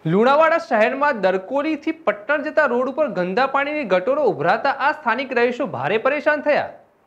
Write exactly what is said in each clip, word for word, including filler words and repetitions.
લુણાવાડા શહેરમાં દરકોલીથી પટ્ટણ જતા રોડ ઉપર ગંદા પાણીની ગટરો ઉભરાતા આ સ્થાનિક રહીશો ભારે પરેશાન થયા।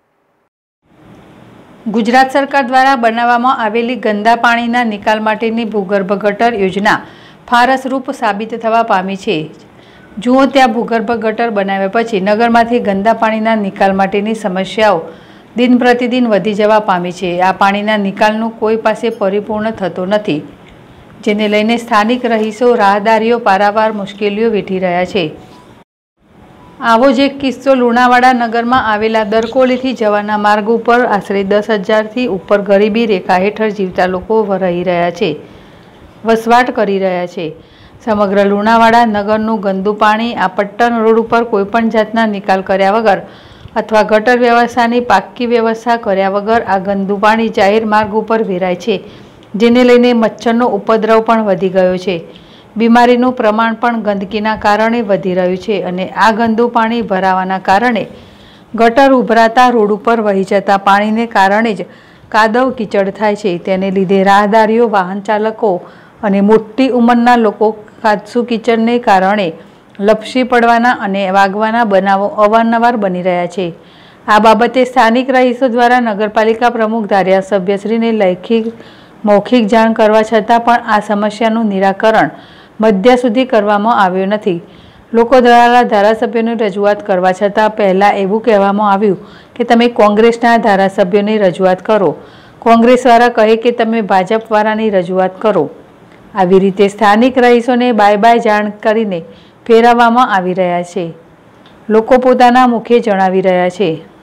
ગુજરાત સરકાર દ્વારા બનાવવામાં આવેલી ગંદા પાણીના નિકાલ માટેની ભૂગર્ભ ગટર યોજના ફારસરૂપ સાબિત થવા પામી છે। જુઓ ત્યાં ભૂગર્ભ ગટર બનાવ્યા પછી નગરમાંથી ગંદા પાણીના નિકાલ માટેની સમસ્યાઓ દિન પ્રતિદિન વધી જવા પામી છે। આ પાણીના નિકાલનું કોઈ પાસે પરિપૂર્ણ થતો નથી, જેને લઈને સ્થાનિક રહીશો રાહદારીઓ પારાવાર મુશ્કેલીઓ વેઠી રહ્યા છે। આવો જ એક કિસ્સો લુણાવાડા નગરમાં આવેલા દરકોલીથી જવાના માર્ગ ઉપર આશરે દસ હજારથી ઉપર ગરીબી રેખા હેઠળ જીવતા લોકો રહી રહ્યા છે, વસવાટ કરી રહ્યા છે। સમગ્ર લુણાવાડા નગરનું ગંદુ પાણી આ પટ્ટણ રોડ ઉપર કોઈપણ જાતના નિકાલ કર્યા વગર અથવા ગટર વ્યવસ્થાની પાક્કી વ્યવસ્થા કર્યા વગર આ ગંદુ પાણી જાહેર માર્ગ ઉપર વેરાય છે, જેને લઈને મચ્છરનો ઉપદ્રવ પણ વધી ગયો છે। બીમારીનું પ્રમાણ પણ ગંદકીના કારણે વધી રહ્યું છે અને આ ગંદુ પાણી ભરાવાના કારણે ગટર ઉભરાતા રોડ ઉપર વહી જતા પાણીને કારણે જ કાદવ કીચડ થાય છે। તેને લીધે રાહદારીઓ, વાહન ચાલકો અને મોટી ઉંમરના લોકો કાદસુ કીચડને કારણે લપસી પડવાના અને વાગવાના બનાવો અવારનવાર બની રહ્યા છે। આ બાબતે સ્થાનિક રહીશો દ્વારા નગરપાલિકા પ્રમુખ ધારાસભ્યશ્રીને લેખિત મૌખિક જાણ કરવા છતાં પણ આ સમસ્યાનું નિરાકરણ મધ્ય સુધી કરવામાં આવ્યું નથી। લોકો દ્વારા ધારાસભ્યોને રજૂઆત કરવા છતાં પહેલાં એવું કહેવામાં આવ્યું કે તમે કોંગ્રેસના ધારાસભ્યોને રજૂઆત કરો, કોંગ્રેસવાળા કહે કે તમે ભાજપવાળાની રજૂઆત કરો। આવી રીતે સ્થાનિક રહીશોને બાય બાય જાણ કરીને ફેરવવામાં આવી રહ્યા છે, લોકો પોતાના મુખે જણાવી રહ્યા છે।